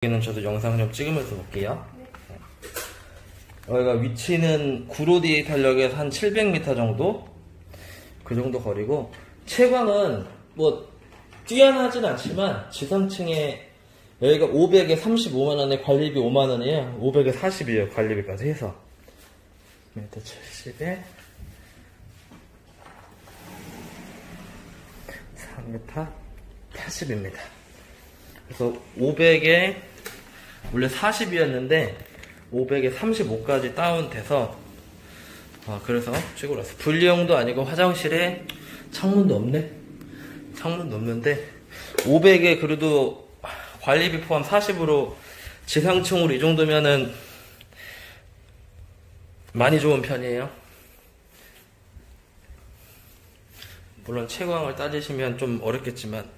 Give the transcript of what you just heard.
여기는 저도 영상 좀 찍으면서 볼게요. 여기가 위치는 구로디 탄력에서 한 700m 정도? 그 정도 거리고, 채광은 뭐 뛰어나진 않지만 지상층에 여기가 500에 35만원에 관리비 5만원이에요. 500에 40이에요. 관리비까지 해서. 1m 70에 3m 80입니다. 그래서 500에 원래 40이었는데 500에 35까지 다운돼서 그래서 찍으러 왔어요. 분리형도 아니고 화장실에 창문도 없네. 창문도 없는데 500에 그래도 관리비 포함 40으로 지상층으로 이 정도면은 많이 좋은 편이에요. 물론 채광을 따지시면 좀 어렵겠지만